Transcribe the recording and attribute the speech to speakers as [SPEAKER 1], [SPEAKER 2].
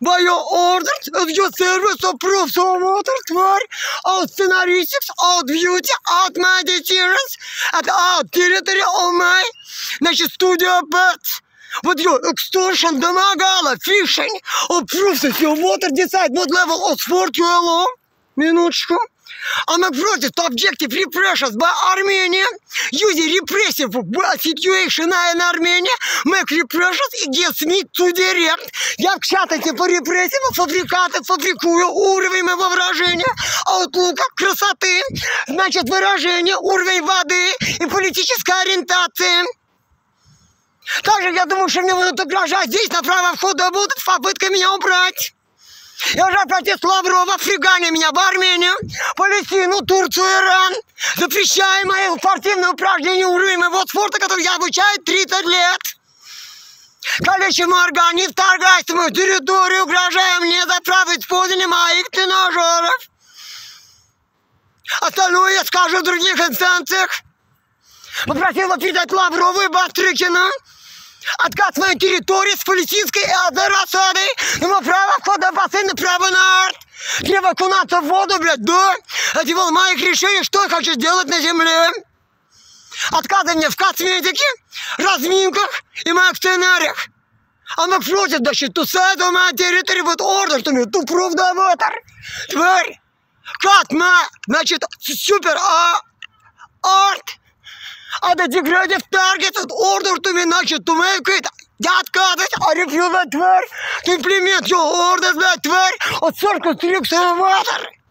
[SPEAKER 1] by your orders at your service of proofs of water, тварь, out scenaristics, out beauty, out my deterrence, and out territory of my, значит, studio pets. With your extortion, домогала, fishing, of proofs of your water decide what level of sport you alone. Минуточку. I'm against objective repressions by Armenia, using repressive situation in Armenia, make repressions against me to direct. Я в чате по репрессиям фабрикую уровень моего выражения, аутлука, красоты, значит выражение, уровень воды и политическая ориентация. Также я думаю, что мне будут угрожать здесь на право входа будут с попыткой меня убрать. Я уже протест Лаврова, Африкане меня в Армению, Палестину, Турцию, Иран. Запрещаю мои спортивные упражнения уровня моего спорта, который я обучаю 30 лет. Количество организм, вторгаясь в мою территорию, угрожая мне за право использования моих тренажеров. Остальное я скажу в других инстанциях. Попросил передать Лаврову и Бастрыкину отказ моей территории с палестинской рассадой, ему право входа в бассейн, право на арт, право окунаться в воду, блядь, да, это было моих решений, что я хочу сделать на земле. Отказы мне в косметике, разминках и моих сценариях. Она просит, значит, to side of my territory with orders to me to prove the water. Тварь, cut my, значит, супер арт. And the degraded target of order to me, значит, to make it. Я отказываюсь, I refuse that, тварь, to implement your orders, that, тварь, от circumstruction water.